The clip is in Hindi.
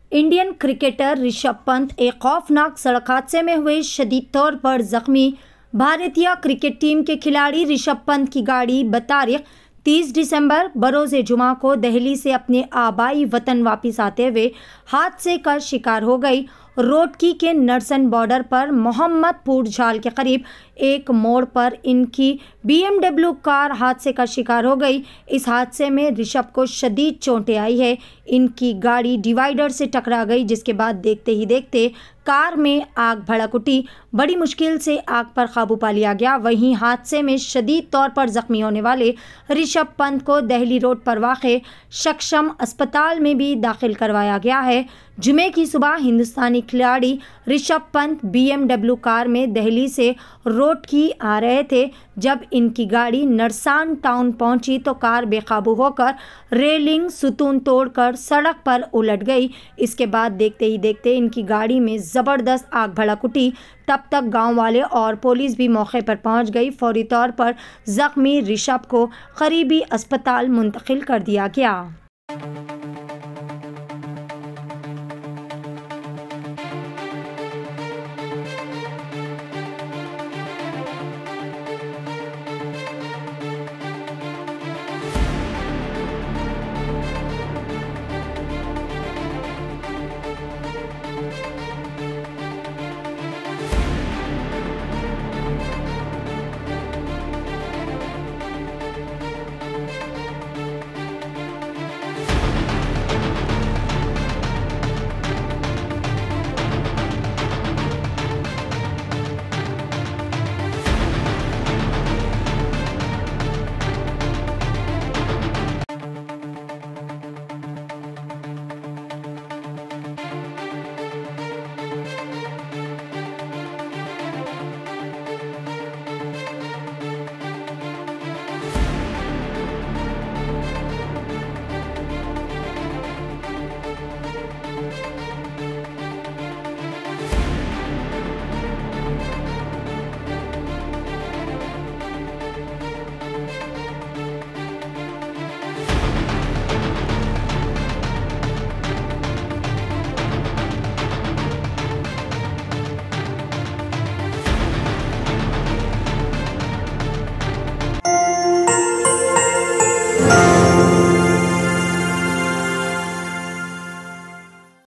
इंडियन क्रिकेटर ऋषभ पंत एक खौफनाक सड़क हादसे में हुए शदीद तौर पर जख्मी। भारतीय क्रिकेट टीम के खिलाड़ी ऋषभ पंत की गाड़ी बतारीख 30 दिसंबर बरोज़े जुमा को दिल्ली से अपने आबाई वतन वापस आते हुए हादसे का शिकार हो गई। रोडकी के नरसन बॉर्डर पर मोहम्मदपुर झाल के करीब एक मोड़ पर इनकी BMW कार हादसे का शिकार हो गई। इस हादसे में ऋषभ को शदीद चोटें आई है। इनकी गाड़ी डिवाइडर से टकरा गई, जिसके बाद देखते ही देखते कार में आग भड़क उठी। बड़ी मुश्किल से आग पर काबू पा लिया गया। वहीं हादसे में शदीद तौर पर जख्मी होने वाले ऋषभ पंत को दिल्ली रोड पर वाक़े सक्षम अस्पताल में भी दाखिल करवाया गया है। जुमे की सुबह हिंदुस्तानी खिलाड़ी ऋषभ पंत BMW कार में दिल्ली से रोडकी आ रहे थे। जब इनकी गाड़ी नरसान टाउन पहुंची तो कार बेकाबू होकर रेलिंग सुतून तोड़कर सड़क पर उलट गई। इसके बाद देखते ही देखते इनकी गाड़ी में ज़बरदस्त आग भड़क उठी। तब तक गांव वाले और पुलिस भी मौके पर पहुंच गई। फौरी तौर पर जख्मी ऋषभ को करीबी अस्पताल मुंतकिल कर दिया गया।